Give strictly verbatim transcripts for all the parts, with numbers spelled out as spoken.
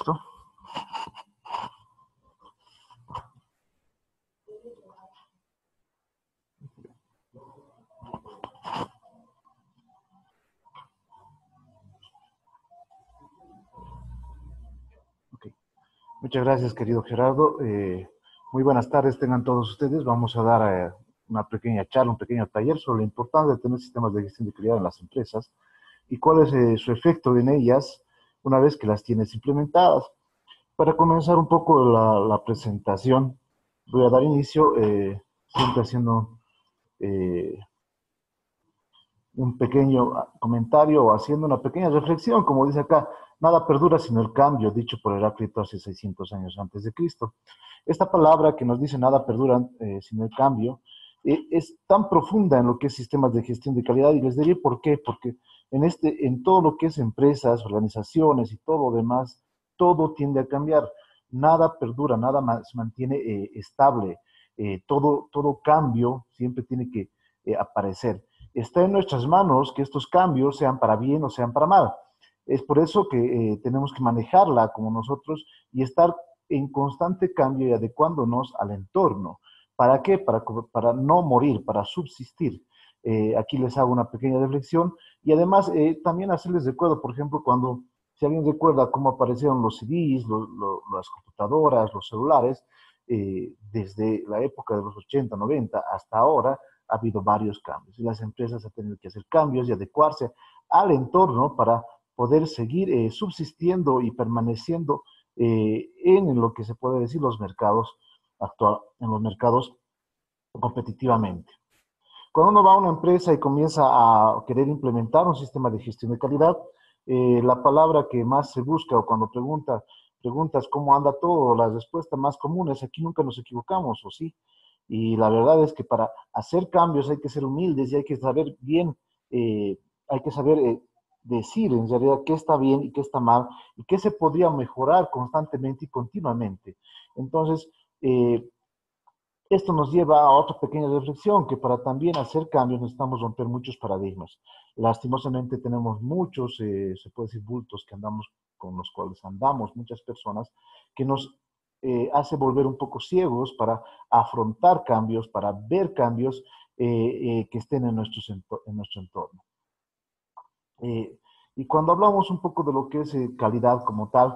texto. Okay. Muchas gracias, querido Gerardo. Eh, muy buenas tardes tengan todos ustedes. Vamos a dar eh, una pequeña charla, un pequeño taller sobre la importancia de tener sistemas de gestión de calidad en las empresas y cuál es eh, su efecto en ellas una vez que las tienes implementadas. Para comenzar un poco la, la presentación, voy a dar inicio eh, siempre haciendo eh, un pequeño comentario o haciendo una pequeña reflexión, como dice acá, nada perdura sino el cambio, dicho por Heráclito hace seiscientos años antes de Cristo. Esta palabra que nos dice nada perdura eh, sino el cambio, eh, es tan profunda en lo que es sistemas de gestión de calidad, y les diré por qué, porque en, este, en todo lo que es empresas, organizaciones y todo lo demás, todo tiende a cambiar, nada perdura, nada más se mantiene eh, estable, eh, todo, todo cambio siempre tiene que eh, aparecer. Está en nuestras manos que estos cambios sean para bien o sean para mal. Es por eso que eh, tenemos que manejarla como nosotros y estar en constante cambio y adecuándonos al entorno. ¿Para qué? Para, para no morir, para subsistir. Eh, aquí les hago una pequeña reflexión y además eh, también hacerles recuerdo, por ejemplo, cuando, si alguien recuerda cómo aparecieron los C Ds, lo, lo, las computadoras, los celulares, eh, desde la época de los ochenta, noventa hasta ahora, ha habido varios cambios y las empresas han tenido que hacer cambios y adecuarse al entorno para poder seguir eh, subsistiendo y permaneciendo eh, en lo que se puede decir los mercados actual, en los mercados competitivamente. Cuando uno va a una empresa y comienza a querer implementar un sistema de gestión de calidad, eh, la palabra que más se busca o cuando pregunta, preguntas cómo anda todo, la respuesta más común es aquí nunca nos equivocamos, ¿o sí? Y la verdad es que para hacer cambios hay que ser humildes y hay que saber bien, eh, hay que saber eh, decir en realidad qué está bien y qué está mal y qué se podría mejorar constantemente y continuamente. Entonces, eh, esto nos lleva a otra pequeña reflexión, que para también hacer cambios necesitamos romper muchos paradigmas. Lastimosamente tenemos muchos, eh, se puede decir, bultos que andamos, con los cuales andamos muchas personas, que nos eh, hace volver un poco ciegos para afrontar cambios, para ver cambios eh, eh, que estén en, nuestros, en nuestro entorno. Eh, y cuando hablamos un poco de lo que es eh, calidad como tal,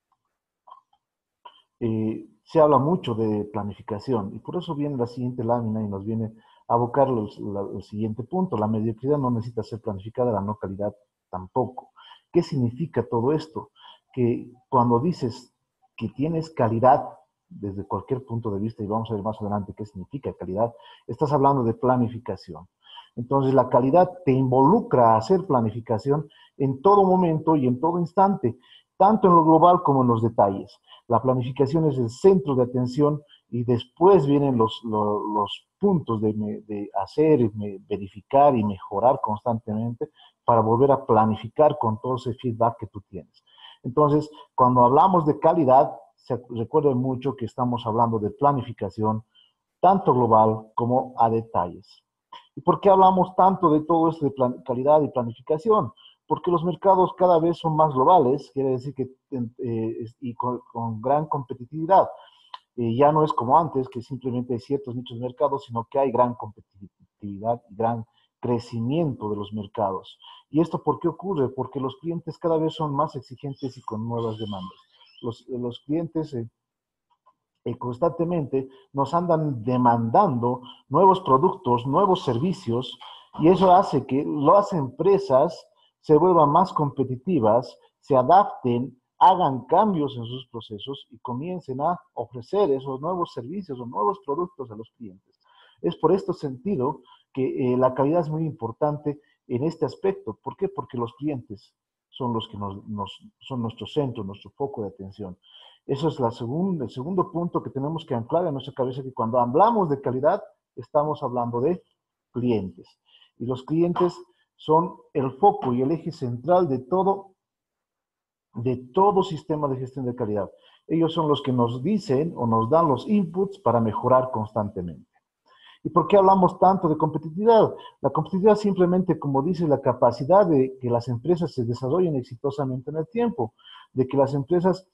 eh, se habla mucho de planificación y por eso viene la siguiente lámina y nos viene a abocar el, el siguiente punto. La mediocridad no necesita ser planificada, la no calidad tampoco. ¿Qué significa todo esto? Que cuando dices que tienes calidad desde cualquier punto de vista, y vamos a ver más adelante qué significa calidad, estás hablando de planificación. Entonces la calidad te involucra a hacer planificación en todo momento y en todo instante, tanto en lo global como en los detalles. La planificación es el centro de atención y después vienen los, los, los puntos de, de hacer, verificar y mejorar constantemente para volver a planificar con todo ese feedback que tú tienes. Entonces, cuando hablamos de calidad, se recuerden mucho que estamos hablando de planificación, tanto global como a detalles. ¿Y por qué hablamos tanto de todo esto de plan, calidad y planificación? Porque los mercados cada vez son más globales, quiere decir que eh, y con, con, gran competitividad. Eh, ya no es como antes, que simplemente hay ciertos nichos de mercados, sino que hay gran competitividad y gran crecimiento de los mercados. ¿Y esto por qué ocurre? Porque los clientes cada vez son más exigentes y con nuevas demandas. Los, los clientes eh, eh, constantemente nos andan demandando nuevos productos, nuevos servicios, y eso hace que las empresas se vuelvan más competitivas, se adapten, hagan cambios en sus procesos y comiencen a ofrecer esos nuevos servicios o nuevos productos a los clientes. Es por este sentido que eh, la calidad es muy importante en este aspecto. ¿Por qué? Porque los clientes son los que nos, nos, son nuestro centro, nuestro foco de atención. Eso es la segunda, el segundo punto que tenemos que anclar en nuestra cabeza, que cuando hablamos de calidad, estamos hablando de clientes. Y los clientes son el foco y el eje central de todo, de todo sistema de gestión de calidad. Ellos son los que nos dicen o nos dan los inputs para mejorar constantemente. ¿Y por qué hablamos tanto de competitividad? La competitividad simplemente, como dice, la capacidad de que las empresas se desarrollen exitosamente en el tiempo, de que las empresas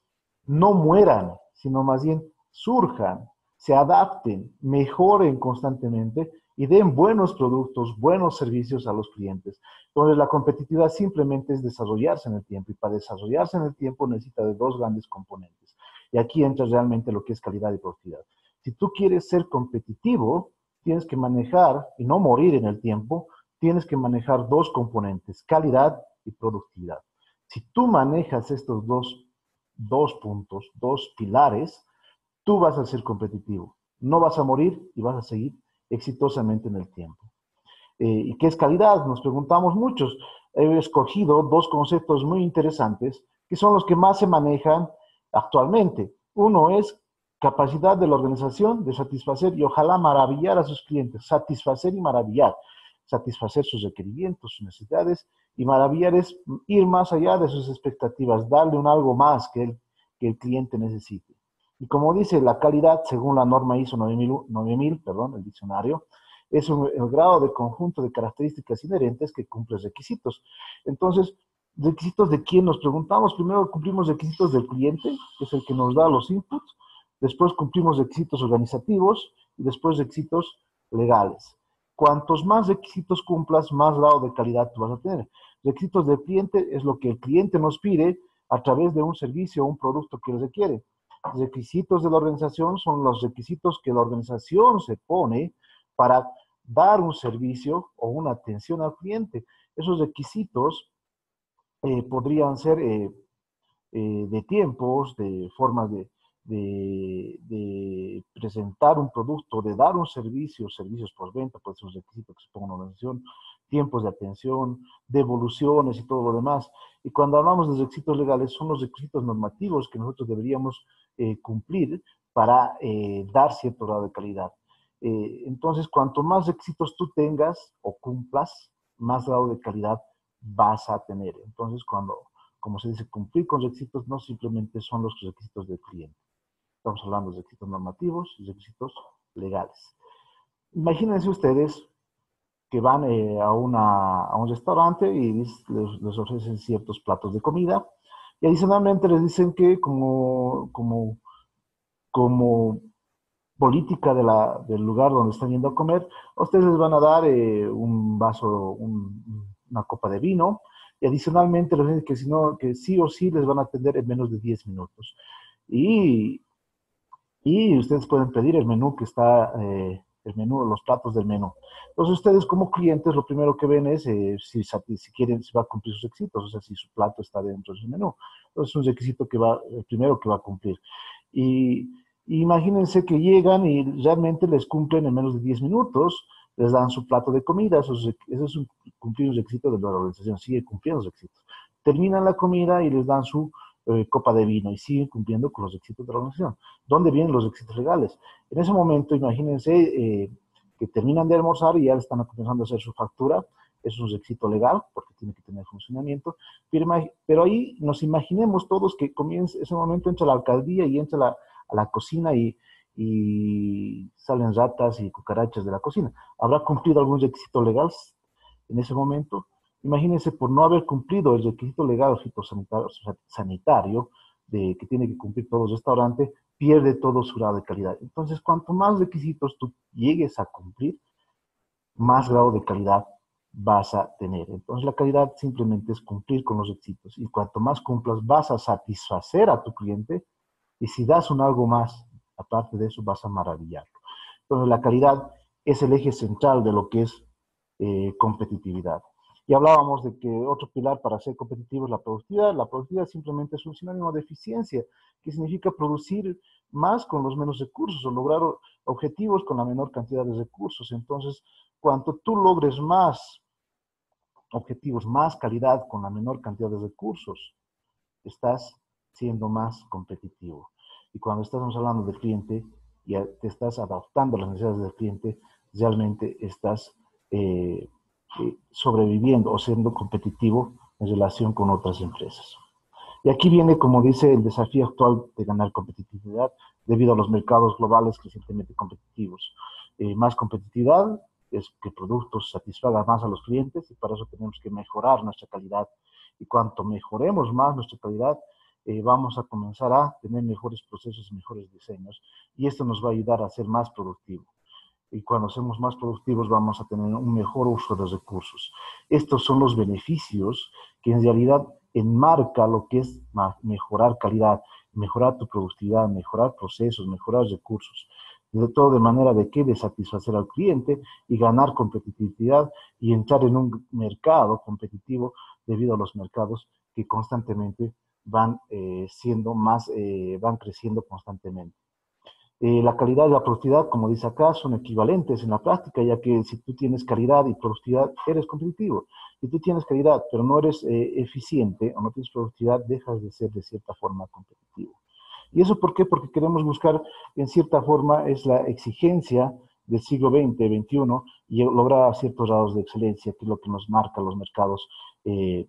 no mueran, sino más bien surjan, se adapten, mejoren constantemente y den buenos productos, buenos servicios a los clientes. Entonces, la competitividad simplemente es desarrollarse en el tiempo, y para desarrollarse en el tiempo necesita de dos grandes componentes. Y aquí entra realmente lo que es calidad y productividad. Si tú quieres ser competitivo, tienes que manejar, y no morir en el tiempo, tienes que manejar dos componentes, calidad y productividad. Si tú manejas estos dos, dos puntos, dos pilares, tú vas a ser competitivo. No vas a morir y vas a seguir exitosamente en el tiempo. Eh, ¿Y qué es calidad? Nos preguntamos muchos. He escogido dos conceptos muy interesantes que son los que más se manejan actualmente. Uno es capacidad de la organización de satisfacer y ojalá maravillar a sus clientes. Satisfacer y maravillar. Satisfacer sus requerimientos, sus necesidades, y maravillar es ir más allá de sus expectativas, darle un algo más que el, que el cliente necesite. Y como dice la calidad, según la norma ISO nueve mil, perdón, el diccionario, es un, el grado de conjunto de características inherentes que cumple requisitos. Entonces, ¿requisitos de quién? Nos preguntamos. Primero cumplimos requisitos del cliente, que es el que nos da los inputs. Después cumplimos requisitos organizativos y después requisitos legales. Cuantos más requisitos cumplas, más grado de calidad tú vas a tener. Requisitos del cliente es lo que el cliente nos pide a través de un servicio o un producto que él requiere. Requisitos de la organización son los requisitos que la organización se pone para dar un servicio o una atención al cliente. Esos requisitos eh, podrían ser eh, eh, de tiempos, de formas de, de, de, presentar un producto, de dar un servicio, servicios por venta, pues esos requisitos que se pongan en la organización, tiempos de atención, devoluciones y todo lo demás. Y cuando hablamos de requisitos legales, son los requisitos normativos que nosotros deberíamos eh, cumplir para eh, dar cierto grado de calidad. Eh, entonces, cuanto más requisitos tú tengas o cumplas, más grado de calidad vas a tener. Entonces, cuando, como se dice, cumplir con requisitos no simplemente son los requisitos del cliente. Estamos hablando de requisitos normativos y requisitos legales. Imagínense ustedes que van eh, a, una, a un restaurante y les, les ofrecen ciertos platos de comida y adicionalmente les dicen que como, como, como política de la, del lugar donde están yendo a comer, a ustedes les van a dar eh, un vaso, un, una copa de vino, y adicionalmente les dicen que, si no, que sí o sí les van a atender en menos de diez minutos. Y, y ustedes pueden pedir el menú que está, eh, el menú, los platos del menú. Entonces ustedes como clientes lo primero que ven es eh, si, si quieren, si va a cumplir sus requisitos, o sea, si su plato está dentro de su menú. Entonces es un requisito que va, el primero que va a cumplir. Y imagínense que llegan y realmente les cumplen en menos de diez minutos, les dan su plato de comida, eso es, eso es un, cumplir un requisito de la organización, sigue cumpliendo los requisitos. Terminan la comida y les dan su eh, copa de vino y siguen cumpliendo con los requisitos de la organización. ¿Dónde vienen los requisitos legales? En ese momento, imagínense eh, que terminan de almorzar y ya están comenzando a hacer su factura. Es un requisito legal porque tiene que tener funcionamiento. Pero, pero ahí nos imaginemos todos que comienza, ese momento entra la alcaldía y entra la, a la cocina y, y salen ratas y cucarachas de la cocina. ¿Habrá cumplido algún requisito legal en ese momento? Imagínense, por no haber cumplido el requisito legal fitosanitario sanitario de que tiene que cumplir todo el restaurante, pierde todo su grado de calidad. Entonces, cuanto más requisitos tú llegues a cumplir, más grado de calidad vas a tener. Entonces, la calidad simplemente es cumplir con los requisitos. Y cuanto más cumplas, vas a satisfacer a tu cliente. Y si das un algo más, aparte de eso, vas a maravillarlo. Entonces, la calidad es el eje central de lo que es eh, competitividad. Y hablábamos de que otro pilar para ser competitivo es la productividad. La productividad simplemente es un sinónimo de eficiencia, que significa producir más con los menos recursos o lograr objetivos con la menor cantidad de recursos. Entonces, cuanto tú logres más objetivos, más calidad con la menor cantidad de recursos, estás siendo más competitivo. Y cuando estamos hablando del cliente y te estás adaptando a las necesidades del cliente, realmente estás eh, eh, sobreviviendo o siendo competitivo en relación con otras empresas. Y aquí viene, como dice, el desafío actual de ganar competitividad debido a los mercados globales crecientemente competitivos. Eh, más competitividad es que productos satisfagan más a los clientes y para eso tenemos que mejorar nuestra calidad. Y cuanto mejoremos más nuestra calidad, eh, vamos a comenzar a tener mejores procesos y mejores diseños, y esto nos va a ayudar a ser más productivos. Y cuando seamos más productivos vamos a tener un mejor uso de los recursos. Estos son los beneficios que en realidad enmarca lo que es mejorar calidad, mejorar tu productividad, mejorar procesos, mejorar recursos. De todo de manera de que de satisfacer al cliente y ganar competitividad y entrar en un mercado competitivo debido a los mercados que constantemente van eh, siendo más, eh, van creciendo constantemente. Eh, la calidad y la productividad, como dice acá, son equivalentes en la práctica, ya que si tú tienes calidad y productividad, eres competitivo. Si tú tienes calidad, pero no eres eh, eficiente o no tienes productividad, dejas de ser de cierta forma competitivo. ¿Y eso por qué? Porque queremos buscar, en cierta forma, es la exigencia del siglo veinte, veintiuno, y lograr ciertos grados de excelencia, que es lo que nos marca los mercados eh,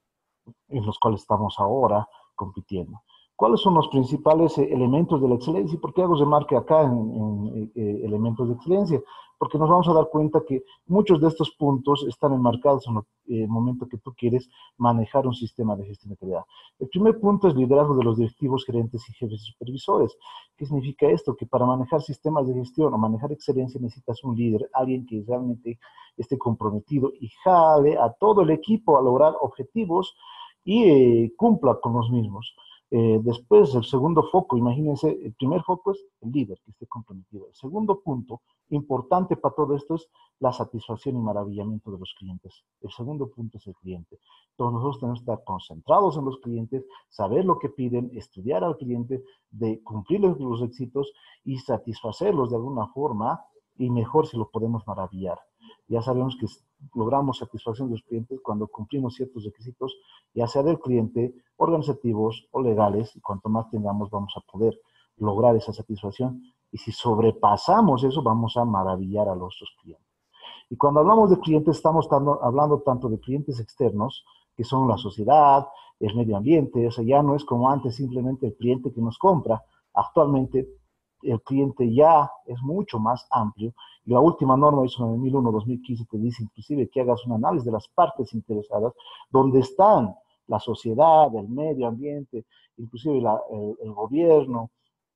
en los cuales estamos ahora compitiendo. ¿Cuáles son los principales eh, elementos de la excelencia? ¿Y por qué hago remarque acá en, en eh, elementos de excelencia? Porque nos vamos a dar cuenta que muchos de estos puntos están enmarcados en el momento que tú quieres manejar un sistema de gestión de calidad. El primer punto es liderazgo de los directivos, gerentes y jefes y supervisores. ¿Qué significa esto? Que para manejar sistemas de gestión o manejar excelencia necesitas un líder, alguien que realmente esté comprometido y jale a todo el equipo a lograr objetivos y eh, cumpla con los mismos. Eh, después, el segundo foco, imagínense, el primer foco es el líder que esté comprometido. El segundo punto, importante para todo esto, es la satisfacción y maravillamiento de los clientes. El segundo punto es el cliente. Entonces, nosotros tenemos que estar concentrados en los clientes, saber lo que piden, estudiar al cliente, de cumplirles los éxitos y satisfacerlos de alguna forma, y mejor si lo podemos maravillar. Ya sabemos que logramos satisfacción de los clientes cuando cumplimos ciertos requisitos, ya sea del cliente, organizativos o legales, y cuanto más tengamos vamos a poder lograr esa satisfacción, y si sobrepasamos eso vamos a maravillar a nuestros clientes. Y cuando hablamos de clientes estamos tanto, hablando tanto de clientes externos, que son la sociedad, el medio ambiente, o sea, ya no es como antes simplemente el cliente que nos compra. Actualmente el cliente ya es mucho más amplio, y la última norma ISO nueve mil uno dos mil quince te dice inclusive que hagas un análisis de las partes interesadas, donde están la sociedad, el medio ambiente, inclusive la, el, el gobierno,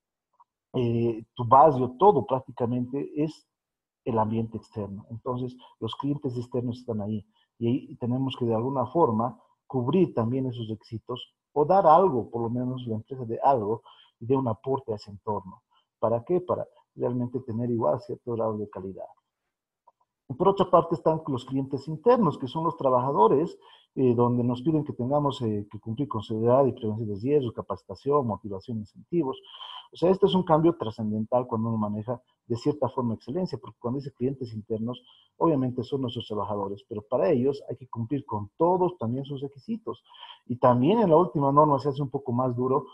eh, tu barrio, todo prácticamente es el ambiente externo. Entonces, los clientes externos están ahí, y ahí tenemos que de alguna forma cubrir también esos requisitos o dar algo, por lo menos la empresa de algo, y de un aporte a ese entorno. ¿Para qué? Para realmente tener igual cierto grado de calidad. Por otra parte están los clientes internos, que son los trabajadores, eh, donde nos piden que tengamos eh, que cumplir con seguridad y prevención de riesgos, capacitación, motivación, incentivos. O sea, esto es un cambio trascendental cuando uno maneja de cierta forma excelencia, porque cuando dice clientes internos, obviamente son nuestros trabajadores, pero para ellos hay que cumplir con todos también sus requisitos. Y también en la última norma se hace un poco más duro,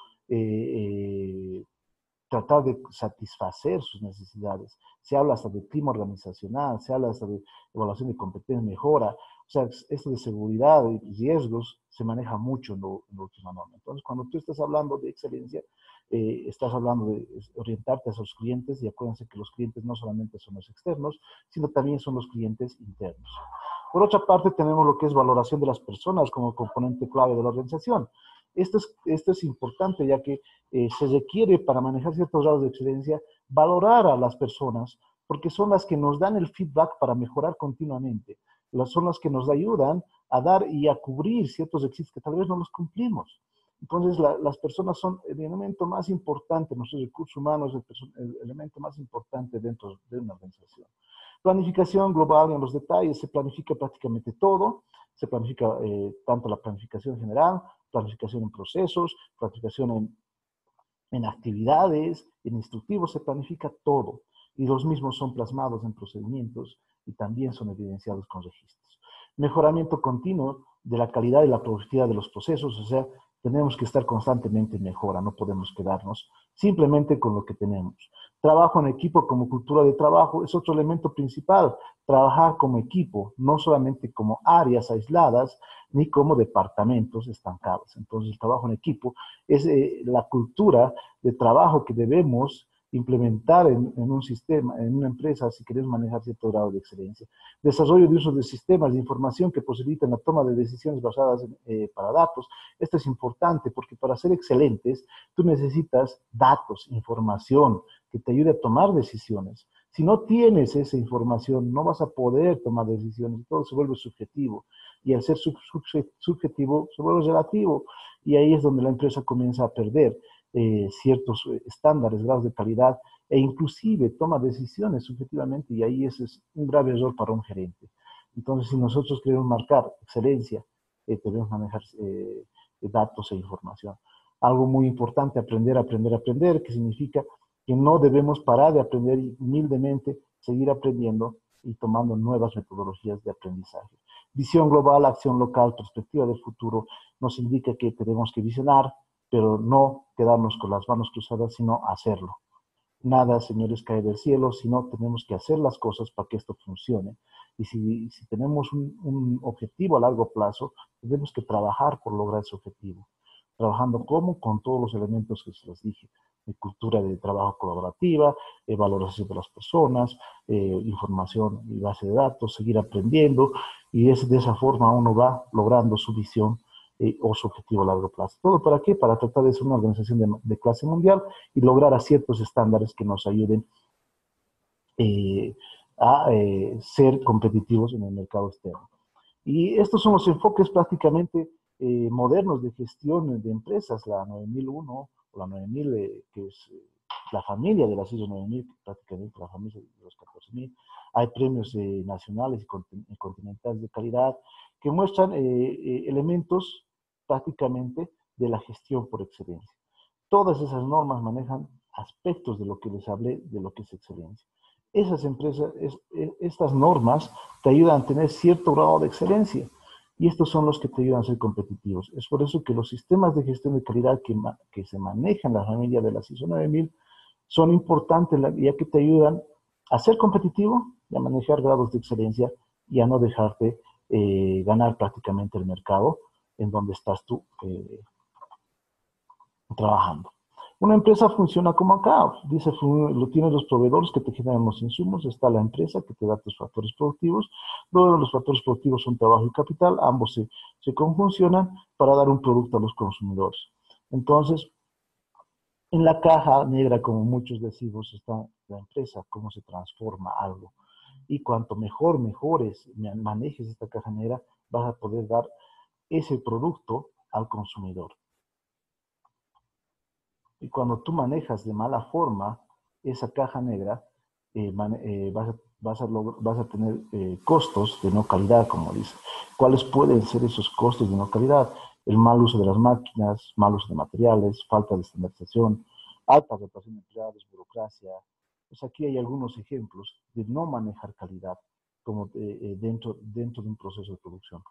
eh, eh, tratar de satisfacer sus necesidades. Se habla hasta de clima organizacional, se habla hasta de evaluación de competencia, mejora. O sea, esto de seguridad y riesgos se maneja mucho en, lo, en la última norma. Entonces, cuando tú estás hablando de excelencia, eh, estás hablando de orientarte a esos clientes, y acuérdense que los clientes no solamente son los externos, sino también son los clientes internos. Por otra parte, tenemos lo que es valoración de las personas como componente clave de la organización. Esto es, esto es importante, ya que eh, se requiere para manejar ciertos grados de excelencia valorar a las personas, porque son las que nos dan el feedback para mejorar continuamente. Las, son las que nos ayudan a dar y a cubrir ciertos requisitos que tal vez no los cumplimos. Entonces, la, las personas son el elemento más importante, nuestros recursos humanos, el, el elemento más importante dentro de una organización. Planificación global en los detalles, se planifica prácticamente todo, se planifica eh, tanto la planificación general, planificación en procesos, planificación en, en actividades, en instructivos, se planifica todo, y los mismos son plasmados en procedimientos y también son evidenciados con registros. Mejoramiento continuo de la calidad y la productividad de los procesos, o sea, tenemos que estar constantemente en mejora, no podemos quedarnos simplemente con lo que tenemos. Trabajo en equipo como cultura de trabajo es otro elemento principal. Trabajar como equipo, no solamente como áreas aisladas, ni como departamentos estancados. Entonces, el trabajo en equipo es eh, la cultura de trabajo que debemos implementar en, en un sistema, en una empresa, si querés manejar cierto grado de excelencia. Desarrollo de uso de sistemas de información que posibiliten la toma de decisiones basadas en, eh, para datos. Esto es importante porque para ser excelentes, tú necesitas datos, información que te ayude a tomar decisiones. Si no tienes esa información, no vas a poder tomar decisiones, todo se vuelve subjetivo. Y al ser sub, sub, subjetivo, se vuelve relativo. Y ahí es donde la empresa comienza a perder eh, ciertos estándares, grados de calidad, e inclusive toma decisiones subjetivamente, y ahí ese es un grave error para un gerente. Entonces, si nosotros queremos marcar excelencia, eh, debemos manejar eh, datos e información. Algo muy importante, aprender, aprender, aprender, que significa que no debemos parar de aprender y humildemente seguir aprendiendo y tomando nuevas metodologías de aprendizaje. Visión global, acción local, perspectiva del futuro, nos indica que tenemos que visionar, pero no quedarnos con las manos cruzadas, sino hacerlo. Nada, señores, cae del cielo, sino tenemos que hacer las cosas para que esto funcione. Y si, si tenemos un, un objetivo a largo plazo, tenemos que trabajar por lograr ese objetivo. Trabajando como con todos los elementos que se les dije, de cultura de trabajo colaborativa, eh, valoración de las personas, eh, información y base de datos, seguir aprendiendo, y es de esa forma uno va logrando su visión eh, o su objetivo a largo plazo. ¿Todo para qué? Para tratar de ser una organización de, de clase mundial y lograr a ciertos estándares que nos ayuden eh, a eh, ser competitivos en el mercado externo. Y estos son los enfoques prácticamente eh, modernos de gestión de empresas, la nueve mil uno o la nueve mil, eh, que es eh, la familia de las I S O nueve mil, prácticamente la familia de los catorce mil. Hay premios eh, nacionales y, continent y continentales de calidad que muestran eh, eh, elementos prácticamente de la gestión por excelencia. Todas esas normas manejan aspectos de lo que les hablé, de lo que es excelencia. Esas empresas, es, es, estas normas te ayudan a tener cierto grado de excelencia y estos son los que te ayudan a ser competitivos. Es por eso que los sistemas de gestión de calidad que, que se manejan en la familia de las I S O nueve mil son importantes ya que te ayudan a ser competitivo y a manejar grados de excelencia y a no dejarte eh, ganar prácticamente el mercado en donde estás tú eh, trabajando. Una empresa funciona como acá, dice, lo tienen los proveedores que te generan los insumos, está la empresa que te da tus factores productivos, luego los factores productivos son trabajo y capital, ambos se, se conjuncionan para dar un producto a los consumidores. Entonces, en la caja negra, como muchos decimos, está la empresa, cómo se transforma algo. Y cuanto mejor, mejores manejes esta caja negra, vas a poder dar ese producto al consumidor. Y cuando tú manejas de mala forma esa caja negra, eh, man, eh, vas, a, vas, a vas a tener eh, costos de no calidad, como dice. ¿Cuáles pueden ser esos costos de no calidad? El mal uso de las máquinas, mal uso de materiales, falta de estandarización, alta rotación de empleados, burocracia. Pues aquí hay algunos ejemplos de no manejar calidad como eh, eh, dentro, dentro de un proceso de producción.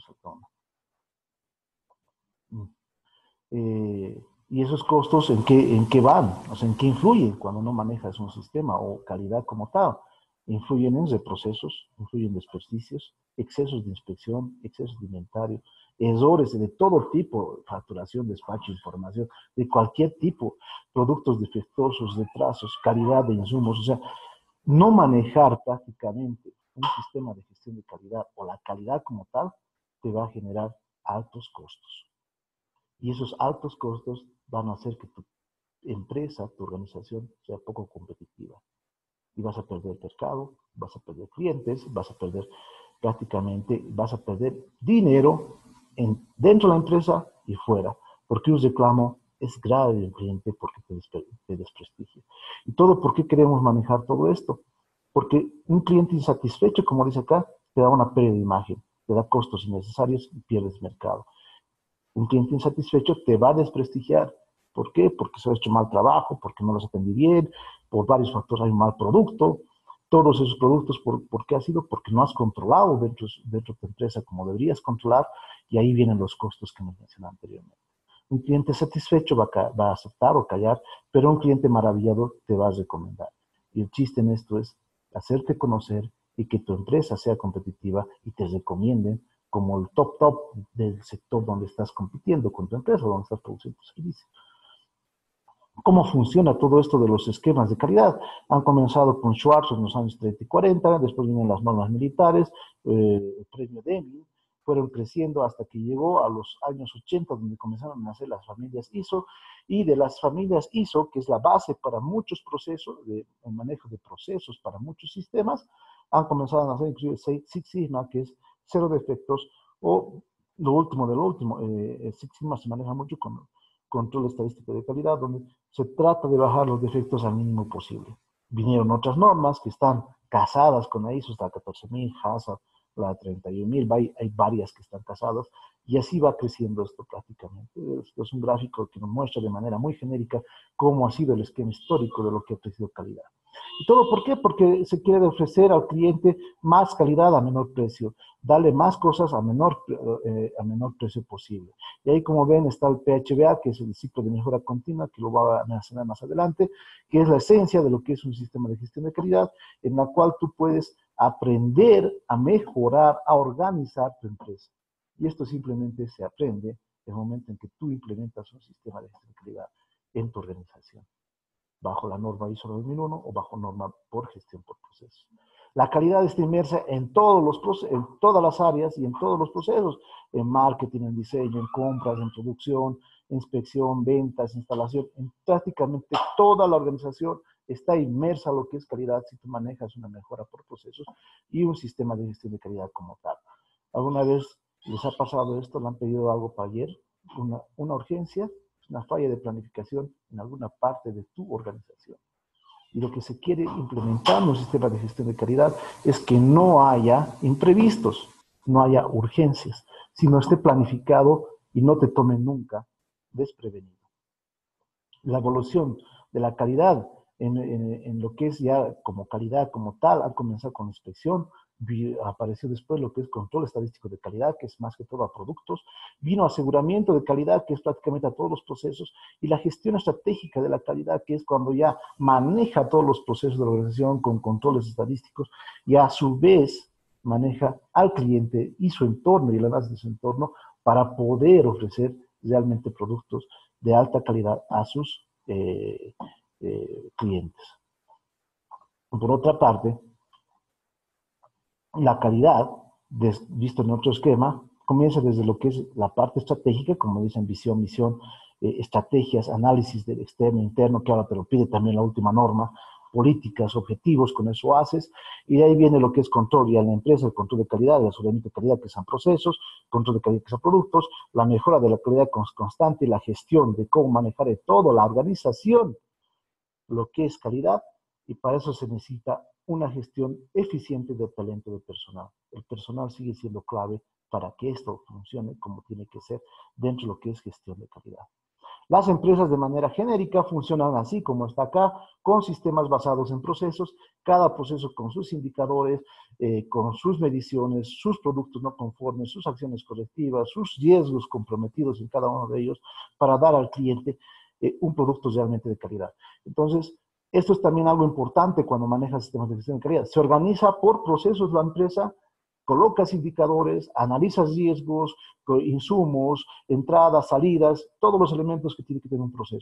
Mm. Eh, ¿Y esos costos en qué, en qué van? O sea, ¿en qué influyen cuando no manejas un sistema o calidad como tal? Influyen en reprocesos, influyen en desperdicios, excesos de inspección, excesos de inventario, errores de todo tipo, facturación, despacho, información, de cualquier tipo, productos defectuosos, retrasos, calidad de insumos. O sea, no manejar prácticamente un sistema de gestión de calidad o la calidad como tal te va a generar altos costos. Y esos altos costos van a hacer que tu empresa, tu organización, sea poco competitiva. Y vas a perder mercado, vas a perder clientes, vas a perder prácticamente, vas a perder dinero en, dentro de la empresa y fuera. Porque un reclamo es grave de un cliente porque te, despre, te desprestigia. Y todo, ¿por qué queremos manejar todo esto? Porque un cliente insatisfecho, como dice acá, te da una pérdida de imagen, te da costos innecesarios y pierdes mercado. Un cliente insatisfecho te va a desprestigiar. ¿Por qué? Porque se ha hecho mal trabajo, porque no los atendí bien, por varios factores hay un mal producto. Todos esos productos, ¿por, ¿por qué ha sido? Porque no has controlado dentro, dentro de tu empresa como deberías controlar, y ahí vienen los costos que nos mencioné anteriormente. Un cliente satisfecho va a, va a aceptar o callar, pero un cliente maravillado te va a recomendar. Y el chiste en esto es hacerte conocer y que tu empresa sea competitiva y te recomienden como el top top del sector donde estás compitiendo con tu empresa, donde estás produciendo tu servicio. cómo funciona todo esto de los esquemas de calidad. Han comenzado con Schwarz en los años treinta y cuarenta, después vienen las normas militares, eh, el premio Deming, fueron creciendo hasta que llegó a los años ochenta, donde comenzaron a nacer las familias I S O, y de las familias I S O, que es la base para muchos procesos, de, el manejo de procesos para muchos sistemas, han comenzado a nacer inclusive Six Sigma, que es cero defectos, o lo último de lo último, eh, Six Sigma se maneja mucho con control estadístico de calidad, donde se trata de bajar los defectos al mínimo posible. Vinieron otras normas que están casadas con la I S O, la catorce mil, HACCP, la treinta y un mil, hay, hay varias que están casadas, y así va creciendo esto prácticamente. Esto es un gráfico que nos muestra de manera muy genérica cómo ha sido el esquema histórico de lo que ha crecido calidad. ¿Y todo por qué? Porque se quiere ofrecer al cliente más calidad a menor precio, darle más cosas a menor, eh, a menor precio posible. Y ahí, como ven, está el P H B A, que es el ciclo de mejora continua, que lo va a mencionar más adelante, que es la esencia de lo que es un sistema de gestión de calidad, en la cual tú puedes aprender a mejorar, a organizar tu empresa. Y esto simplemente se aprende en el momento en que tú implementas un sistema de gestión de calidad en tu organización, bajo la norma I S O dos mil uno o bajo norma por gestión por procesos. La calidad está inmersa en, todos los, en todas las áreas y en todos los procesos, en marketing, en diseño, en compras, en producción, inspección, ventas, instalación, en prácticamente toda la organización está inmersa lo que es calidad si tú manejas una mejora por procesos y un sistema de gestión de calidad como tal. ¿Alguna vez les ha pasado esto? ¿Le han pedido algo para ayer? Una, una urgencia, una falla de planificación en alguna parte de tu organización. Y lo que se quiere implementar en un sistema de gestión de calidad es que no haya imprevistos, no haya urgencias, sino esté planificado y no te tome nunca desprevenido. La evolución de la calidad en, en, en lo que es ya como calidad como tal, ha comenzado con inspección, apareció después lo que es control estadístico de calidad, que es más que todo a productos, vino aseguramiento de calidad, que es prácticamente a todos los procesos, y la gestión estratégica de la calidad, que es cuando ya maneja todos los procesos de la organización con controles estadísticos, y a su vez maneja al cliente y su entorno y el análisis de su entorno para poder ofrecer realmente productos de alta calidad a sus eh, eh, clientes. Por otra parte, la calidad, visto en otro esquema, comienza desde lo que es la parte estratégica, como dicen visión, misión, eh, estrategias, análisis del externo, interno, que ahora te lo pide también la última norma, políticas, objetivos, con eso haces, y de ahí viene lo que es control, y en la empresa el control de calidad, el aseguramiento de calidad, que sean procesos, control de calidad, que sean productos, la mejora de la calidad constante, la gestión de cómo manejar de todo, la organización, lo que es calidad, y para eso se necesita una gestión eficiente del talento de personal. El personal sigue siendo clave para que esto funcione como tiene que ser dentro de lo que es gestión de calidad. Las empresas de manera genérica funcionan así como está acá, con sistemas basados en procesos, cada proceso con sus indicadores, eh, con sus mediciones, sus productos no conformes, sus acciones correctivas, sus riesgos comprometidos en cada uno de ellos para dar al cliente eh, un producto realmente de calidad. Entonces, esto es también algo importante cuando manejas sistemas de gestión de calidad. Se organiza por procesos la empresa, colocas indicadores, analizas riesgos, insumos, entradas, salidas, todos los elementos que tiene que tener un proceso.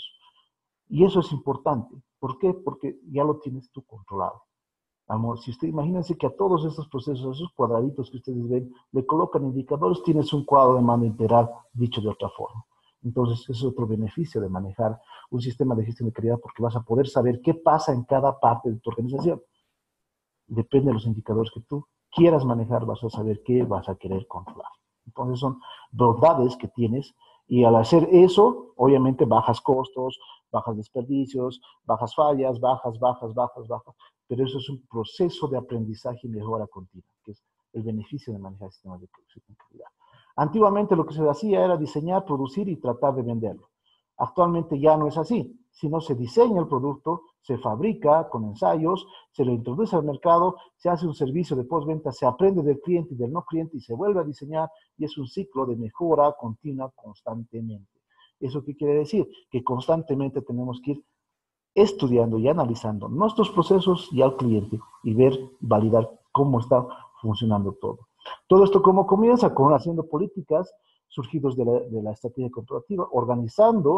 Y eso es importante. ¿Por qué? Porque ya lo tienes tú controlado. Amor, si usted, imagínense que a todos estos procesos, a esos cuadraditos que ustedes ven, le colocan indicadores, tienes un cuadro de mando integral, dicho de otra forma. Entonces, ese es otro beneficio de manejar un sistema de gestión de calidad, porque vas a poder saber qué pasa en cada parte de tu organización. Depende de los indicadores que tú quieras manejar, vas a saber qué vas a querer controlar. Entonces, son bondades que tienes, y al hacer eso, obviamente bajas costos, bajas desperdicios, bajas fallas, bajas, bajas, bajas, bajas, pero eso es un proceso de aprendizaje y mejora continua, que es el beneficio de manejar sistemas de producción de calidad. Antiguamente lo que se hacía era diseñar, producir y tratar de venderlo. Actualmente ya no es así, sino se diseña el producto, se fabrica con ensayos, se lo introduce al mercado, se hace un servicio de postventa, se aprende del cliente y del no cliente y se vuelve a diseñar, y es un ciclo de mejora continua constantemente. ¿Eso qué quiere decir? Que constantemente tenemos que ir estudiando y analizando nuestros procesos y al cliente y ver, validar cómo está funcionando todo. Todo esto cómo comienza, con haciendo políticas surgidos de la, de la estrategia corporativa, organizando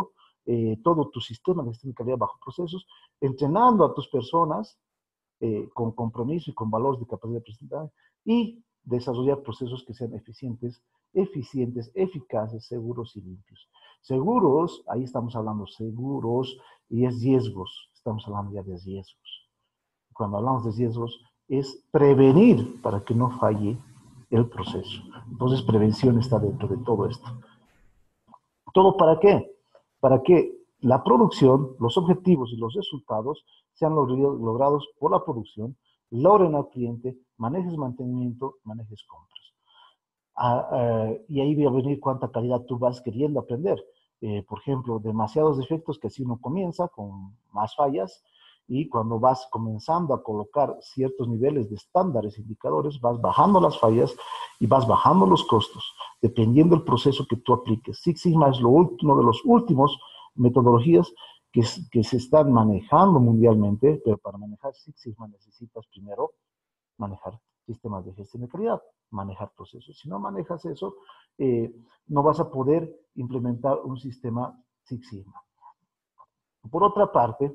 eh, todo tu sistema de gestión de calidad bajo procesos, entrenando a tus personas eh, con compromiso y con valores de capacidad de presentación y desarrollar procesos que sean eficientes, eficientes, eficaces, seguros y limpios. Seguros, ahí estamos hablando seguros y es riesgos, estamos hablando ya de riesgos. Cuando hablamos de riesgos es prevenir para que no falle el proceso. Entonces prevención está dentro de todo esto. ¿Todo para qué? Para que la producción, los objetivos y los resultados sean logrados por la producción, logren al cliente, manejes mantenimiento, manejes compras. Ah, eh, y ahí va a venir cuánta calidad tú vas queriendo aprender. Eh, por ejemplo, demasiados defectos que así uno comienza con más fallas y cuando vas comenzando a colocar ciertos niveles de estándares, indicadores, vas bajando las fallas y vas bajando los costos, dependiendo del proceso que tú apliques. Six Sigma es lo último, uno de los últimos metodologías que, que se están manejando mundialmente, pero para manejar Six Sigma necesitas primero manejar sistemas de gestión de calidad, manejar procesos. Si no manejas eso, eh, no vas a poder implementar un sistema Six Sigma. Por otra parte,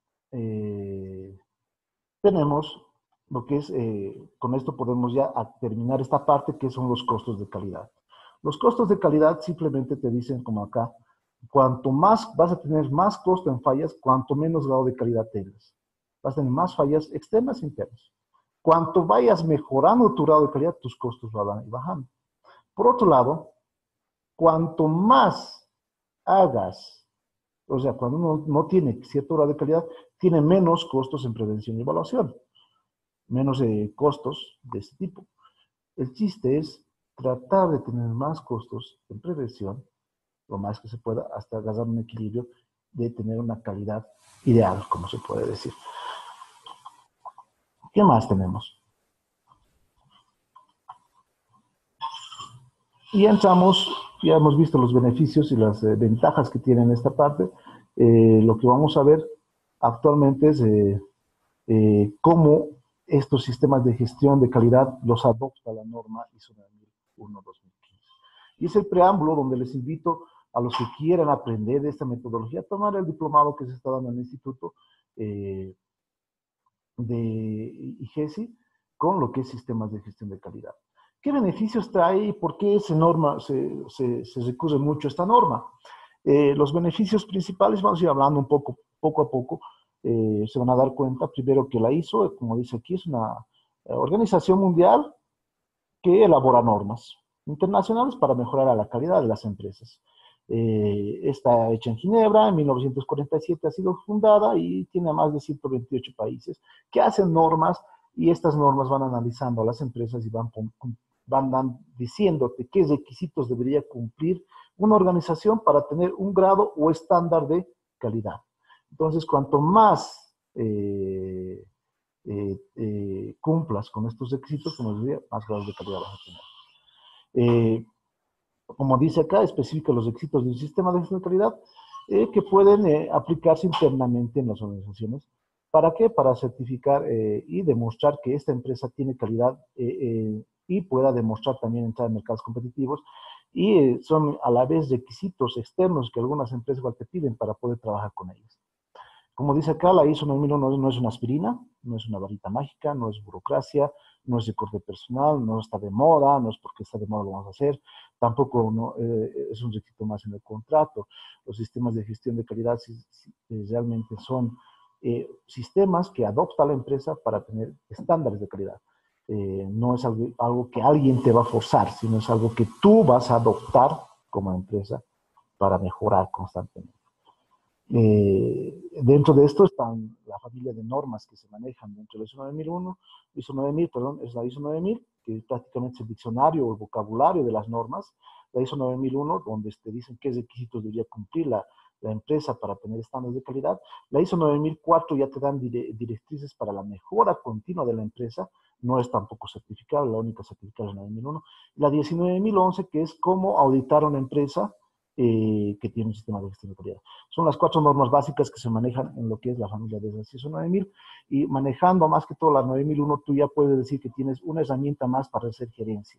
eh, tenemos lo que es, eh, con esto podemos ya terminar esta parte, que son los costos de calidad. Los costos de calidad simplemente te dicen, como acá, cuanto más vas a tener más costo en fallas, cuanto menos grado de calidad tengas. Vas a tener más fallas externas e internas. Cuanto vayas mejorando tu grado de calidad, tus costos van a ir bajando. Por otro lado, cuanto más hagas, o sea, cuando uno no tiene cierto grado de calidad, tiene menos costos en prevención y evaluación, menos eh, costos de este tipo. El chiste es tratar de tener más costos en prevención, lo más que se pueda, hasta agarrar un equilibrio de tener una calidad ideal, como se puede decir. ¿Qué más tenemos? Y entramos, ya hemos visto los beneficios y las eh, ventajas que tiene esta parte. Eh, lo que vamos a ver actualmente es eh, eh, cómo estos sistemas de gestión de calidad los adopta la norma I S O nueve mil uno dos mil quince. Y es el preámbulo donde les invito a los que quieran aprender de esta metodología a tomar el diplomado que se está dando en el Instituto eh, de I G E S I con lo que es sistemas de gestión de calidad. ¿Qué beneficios trae y por qué esa norma, se, se, se recurre mucho a esta norma? Eh, los beneficios principales, vamos a ir hablando un poco, poco a poco, eh, se van a dar cuenta, primero que la I S O, como dice aquí, es una organización mundial que elabora normas internacionales para mejorar a la calidad de las empresas. Eh, está hecha en Ginebra, en mil novecientos cuarenta y siete ha sido fundada y tiene más de ciento veintiocho países que hacen normas y estas normas van analizando a las empresas y van, van, van diciéndote qué requisitos debería cumplir una organización para tener un grado o estándar de calidad. Entonces, cuanto más eh, eh, eh, cumplas con estos requisitos, como les decía, más grados de calidad vas a tener. Eh, como dice acá, especifica los requisitos del sistema de gestión de calidad eh, que pueden eh, aplicarse internamente en las organizaciones. ¿Para qué? Para certificar eh, y demostrar que esta empresa tiene calidad eh, eh, y pueda demostrar también entrar en mercados competitivos. Y eh, son a la vez requisitos externos que algunas empresas igual te piden para poder trabajar con ellos. Como dice acá, la I S O nueve mil uno no es una aspirina, no es una varita mágica, no es burocracia, no es recorte personal, no está de moda, no es porque está de moda lo vamos a hacer, tampoco no, eh, es un requisito más en el contrato. Los sistemas de gestión de calidad si, si, realmente son eh, sistemas que adopta la empresa para tener estándares de calidad. Eh, no es algo, algo que alguien te va a forzar, sino es algo que tú vas a adoptar como empresa para mejorar constantemente. Eh, dentro de esto están la familia de normas que se manejan dentro de la I S O nueve mil uno, I S O nueve mil, perdón, es la I S O nueve mil, que prácticamente es el diccionario o el vocabulario de las normas, la I S O nueve mil uno, donde te dicen qué requisitos debería cumplir la, la empresa para tener estándares de calidad, la I S O nueve mil cuatro ya te dan dire, directrices para la mejora continua de la empresa, no es tampoco certificable, la única certificada es la nueve mil uno, la diecinueve mil once, que es cómo auditar una empresa Eh, que tiene un sistema de gestión de calidad. Son las cuatro normas básicas que se manejan en lo que es la familia de las I S O nueve mil, y manejando más que todo la nueve mil uno, tú ya puedes decir que tienes una herramienta más para hacer gerencia,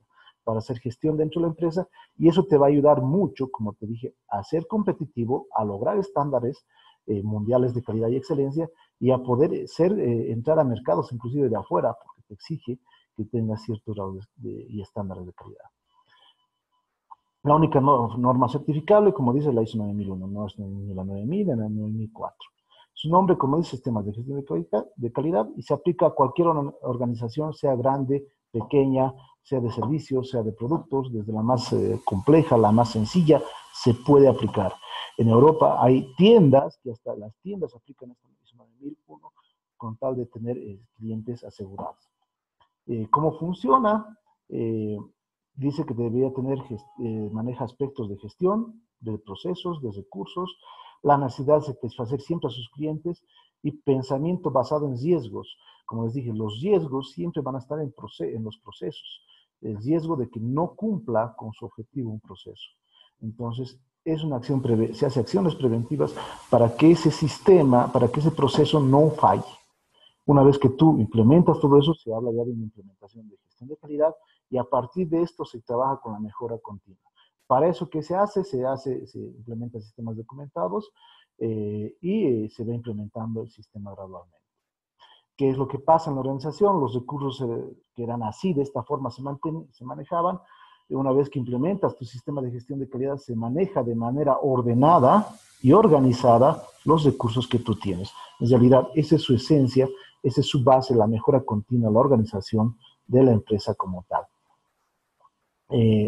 para hacer gestión dentro de la empresa, y eso te va a ayudar mucho, como te dije, a ser competitivo, a lograr estándares eh, mundiales de calidad y excelencia, y a poder ser, eh, entrar a mercados inclusive de afuera, porque te exige que tengas ciertos grados de, de, y estándares de calidad. La única no, norma certificable, como dice la ISO nueve mil uno, no es ni la nueve mil ni la nueve mil cuatro. Su nombre, como dice, Sistemas de Gestión de Calidad, de calidad, y se aplica a cualquier organización, sea grande, pequeña, sea de servicios, sea de productos, desde la más eh, compleja, la más sencilla, se puede aplicar. En Europa hay tiendas, que hasta las tiendas aplican esta ISO nueve mil uno, con tal de tener eh, clientes asegurados. Eh, ¿Cómo funciona? Eh, dice que debería tener, eh, maneja aspectos de gestión, de procesos, de recursos, la necesidad de satisfacer siempre a sus clientes y pensamiento basado en riesgos. Como les dije, los riesgos siempre van a estar en, en los procesos. El riesgo de que no cumpla con su objetivo un proceso. Entonces, es una acción se hace acciones preventivas para que ese sistema, para que ese proceso no falle. Una vez que tú implementas todo eso, se habla ya de una implementación de gestión de calidad, y a partir de esto se trabaja con la mejora continua. Para eso, ¿qué se hace? Se hace, se implementan sistemas documentados eh, y eh, se va implementando el sistema gradualmente. ¿Qué es lo que pasa en la organización? Los recursos eh, que eran así, de esta forma se, se manejaban. Una vez que implementas tu sistema de gestión de calidad, se maneja de manera ordenada y organizada los recursos que tú tienes. En realidad, esa es su esencia, esa es su base, la mejora continua, la organización de la empresa como tal. Eh,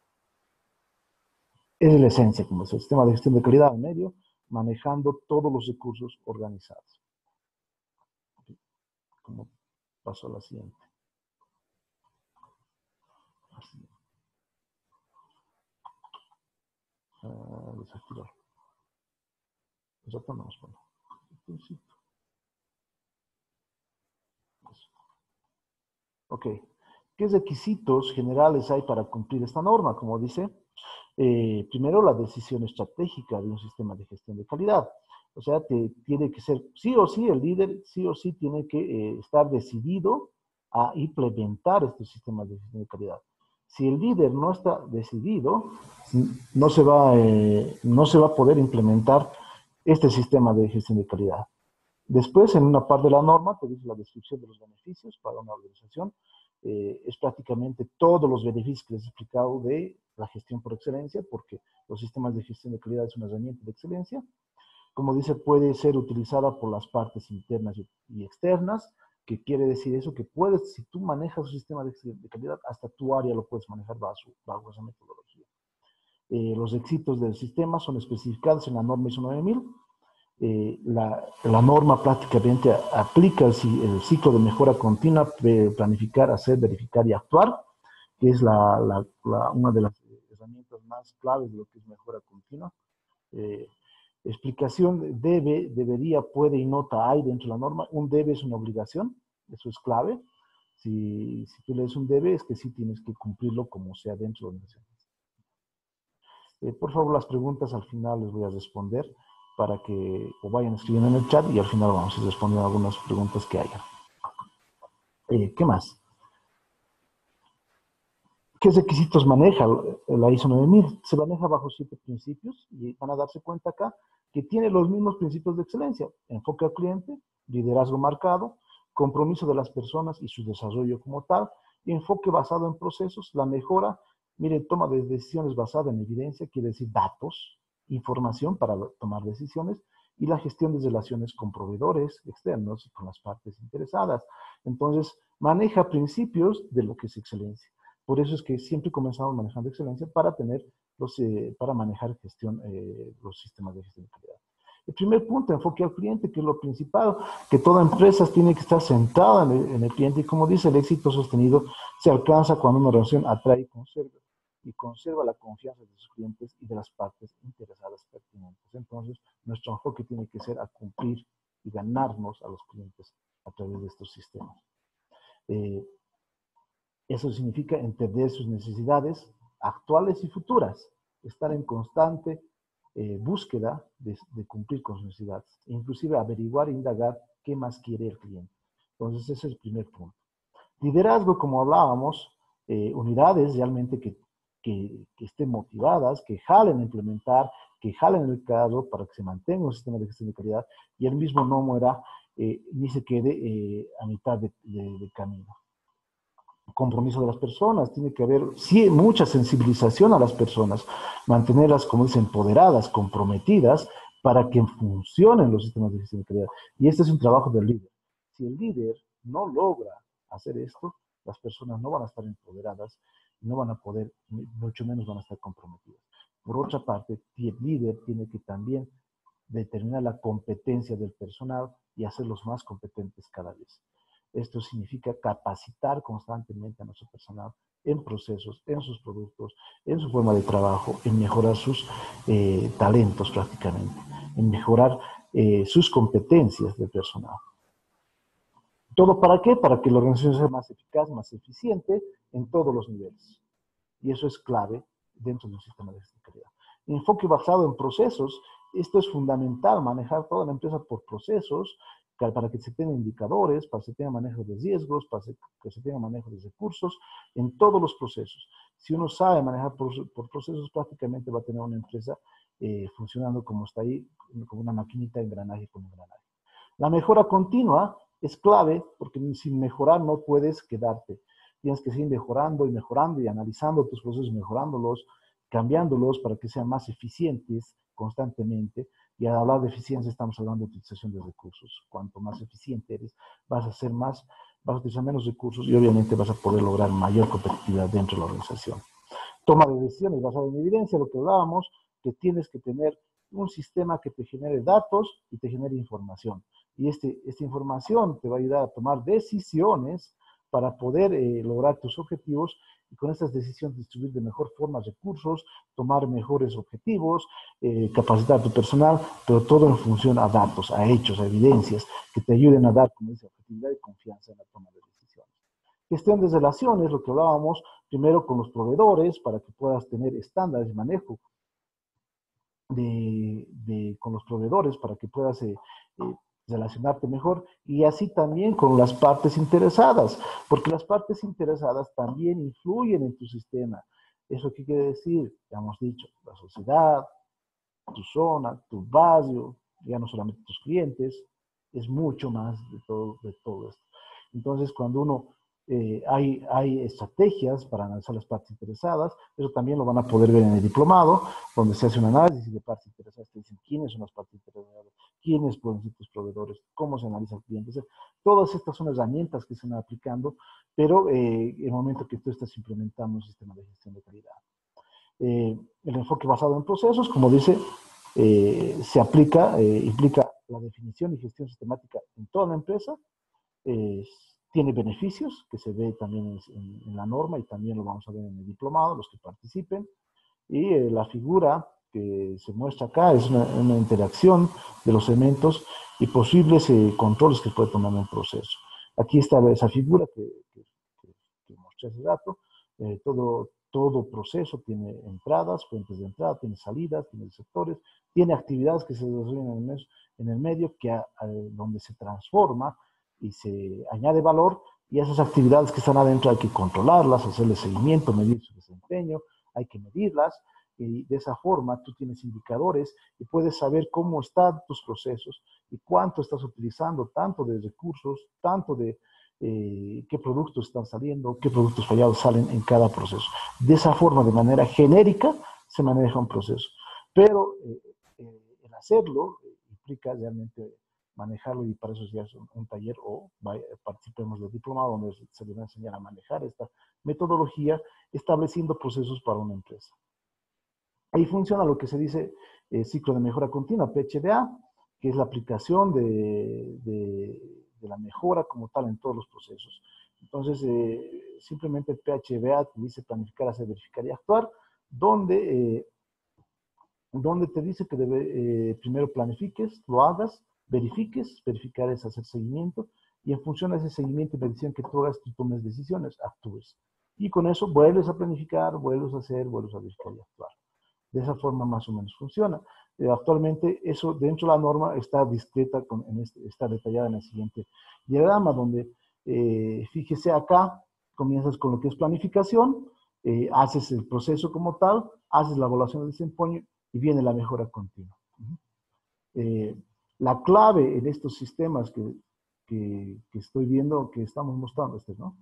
esa es la esencia, como es el sistema de gestión de calidad al medio, manejando todos los recursos organizados. Como paso a la siguiente. Así. Uh, desactivar. Retomamos, bueno. Ok. ¿Qué requisitos generales hay para cumplir esta norma? Como dice, eh, primero la decisión estratégica de un sistema de gestión de calidad. O sea, te, tiene que ser, sí o sí, el líder sí o sí tiene que eh, estar decidido a implementar este sistema de gestión de calidad. Si el líder no está decidido, no se va, eh, no se va a poder implementar este sistema de gestión de calidad. Después, en una parte de la norma, te dice la descripción de los beneficios para una organización. Eh, es prácticamente todos los beneficios que les he explicado de la gestión por excelencia, porque los sistemas de gestión de calidad es una herramienta de excelencia. Como dice, puede ser utilizada por las partes internas y, y externas, que quiere decir eso, que puedes, si tú manejas un sistema de, de calidad, hasta tu área lo puedes manejar bajo, bajo esa metodología. Eh, los requisitos del sistema son especificados en la norma ISO nueve mil. Eh, la, la norma prácticamente aplica el, el ciclo de mejora continua, planificar, hacer, verificar y actuar, que es la, la, la, una de las herramientas más claves de lo que es mejora continua. Eh, explicación debe, debería, puede y nota hay dentro de la norma. Un debe es una obligación, eso es clave. Si, si tú lees un debe, es que sí tienes que cumplirlo como sea dentro de la organización. Eh, por favor, las preguntas al final les voy a responder para que o vayan escribiendo en el chat y al final vamos a responder algunas preguntas que haya. Eh, ¿Qué más? ¿Qué requisitos maneja la ISO nueve mil? Se maneja bajo siete principios y van a darse cuenta acá que tiene los mismos principios de excelencia. Enfoque al cliente, liderazgo marcado, compromiso de las personas y su desarrollo como tal, enfoque basado en procesos, la mejora, miren, toma de decisiones basada en evidencia, quiere decir datos, información para tomar decisiones, y la gestión de relaciones con proveedores externos y con las partes interesadas. Entonces, maneja principios de lo que es excelencia. Por eso es que siempre comenzamos manejando excelencia para tener los, eh, para manejar gestión, eh, los sistemas de gestión de calidad. El primer punto, enfoque al cliente, que es lo principal, que toda empresa tiene que estar centrada en el, en el cliente, y como dice, el éxito sostenido se alcanza cuando una relación atrae y conserva, y conserva la confianza de sus clientes y de las partes interesadas pertinentes. Entonces, nuestro enfoque tiene que ser a cumplir y ganarnos a los clientes a través de estos sistemas. Eh, Eso significa entender sus necesidades actuales y futuras, estar en constante eh, búsqueda de, de cumplir con sus necesidades, inclusive averiguar e indagar qué más quiere el cliente. Entonces, ese es el primer punto. Liderazgo, como hablábamos, eh, unidades realmente que, que, que estén motivadas, que jalen a implementar, que jalen el carro para que se mantenga un sistema de gestión de calidad y el mismo no muera eh, ni se quede eh, a mitad de, de, de camino. Compromiso de las personas, tiene que haber sí, mucha sensibilización a las personas, mantenerlas, como dicen, empoderadas, comprometidas, para que funcionen los sistemas de gestión de calidad. Y este es un trabajo del líder. Si el líder no logra hacer esto, las personas no van a estar empoderadas, no van a poder, mucho menos van a estar comprometidas. Por otra parte, el líder tiene que también determinar la competencia del personal y hacerlos más competentes cada vez. Esto significa capacitar constantemente a nuestro personal en procesos, en sus productos, en su forma de trabajo, en mejorar sus eh, talentos prácticamente, en mejorar eh, sus competencias del personal. ¿Todo para qué? Para que la organización sea más eficaz, más eficiente en todos los niveles. Y eso es clave dentro de un sistema de gestión de calidad. Enfoque basado en procesos. Esto es fundamental, manejar toda la empresa por procesos, para que se tengan indicadores, para que se tenga manejo de riesgos, para que se tenga manejo de recursos, en todos los procesos. Si uno sabe manejar por, por procesos, prácticamente va a tener una empresa eh, funcionando como está ahí, como una maquinita, engranaje con engranaje. La mejora continua es clave, porque sin mejorar no puedes quedarte. Tienes que seguir mejorando y mejorando y analizando tus procesos, mejorándolos, cambiándolos para que sean más eficientes constantemente. Y al hablar de eficiencia estamos hablando de utilización de recursos. Cuanto más eficiente eres, vas a ser más, vas a utilizar menos recursos y obviamente vas a poder lograr mayor competitividad dentro de la organización. Toma de decisiones basada en evidencia, lo que hablábamos, que tienes que tener un sistema que te genere datos y te genere información. Y este, esta información te va a ayudar a tomar decisiones para poder eh, lograr tus objetivos y con estas decisiones distribuir de mejor forma recursos, tomar mejores objetivos, eh, capacitar a tu personal, pero todo en función a datos, a hechos, a evidencias que te ayuden a dar, como dice, objetividad y confianza en la toma de decisiones. Gestión de relaciones, lo que hablábamos, primero con los proveedores, para que puedas tener estándares de manejo de, de, con los proveedores, para que puedas eh, eh, relacionarte mejor, y así también con las partes interesadas, porque las partes interesadas también influyen en tu sistema. ¿Eso qué quiere decir? Ya hemos dicho, la sociedad, tu zona, tu barrio, ya no solamente tus clientes, es mucho más de todo, de todo esto. Entonces, cuando uno, eh, hay, hay estrategias para analizar las partes interesadas, eso también lo van a poder ver en el diplomado, donde se hace un análisis de partes interesadas, te dicen quiénes son las partes interesadas, quiénes pueden ser tus proveedores, cómo se analiza el cliente. O sea, todas estas son herramientas que se van aplicando, pero eh, en el momento que tú estás implementando un sistema de gestión de calidad. Eh, el enfoque basado en procesos, como dice, eh, se aplica, eh, implica la definición y gestión sistemática en toda la empresa, eh, tiene beneficios que se ve también en, en la norma y también lo vamos a ver en el diplomado, los que participen, y eh, la figura que se muestra acá es una, una interacción de los elementos y posibles eh, controles que puede tomar un proceso. Aquí está esa figura que, que, que, que mostré hace rato, eh, todo, todo proceso tiene entradas, fuentes de entrada, tiene salidas, tiene sectores, tiene actividades que se desarrollan en el medio, en el medio que a, a, donde se transforma y se añade valor, y esas actividades que están adentro hay que controlarlas, hacerle seguimiento, medir su desempeño, hay que medirlas, y de esa forma tú tienes indicadores y puedes saber cómo están tus procesos y cuánto estás utilizando, tanto de recursos, tanto de eh, qué productos están saliendo, qué productos fallados salen en cada proceso. De esa forma, de manera genérica, se maneja un proceso. Pero eh, eh, el hacerlo eh, implica realmente manejarlo, y para eso ya es un, un taller o vaya, participemos del diplomado donde se les va a enseñar a manejar esta metodología estableciendo procesos para una empresa. Ahí funciona lo que se dice eh, ciclo de mejora continua, P H D A, que es la aplicación de, de, de la mejora como tal en todos los procesos. Entonces, eh, simplemente el P H D A te dice planificar, hacer, verificar y actuar, donde, eh, donde te dice que debe, eh, primero planifiques, lo hagas, verifiques, verificar es hacer seguimiento, y en función de ese seguimiento y medición que tú hagas, tú tomes decisiones, actúes. Y con eso vuelves a planificar, vuelves a hacer, vuelves a verificar y actuar. De esa forma más o menos funciona. Eh, actualmente eso dentro de la norma está discreta, con, en este, está detallada en el siguiente diagrama, donde eh, fíjese acá, Comienzas con lo que es planificación, eh, haces el proceso como tal, haces la evaluación del desempeño y viene la mejora continua. Eh, la clave en estos sistemas que, que, que estoy viendo, que estamos mostrando, este, ¿no?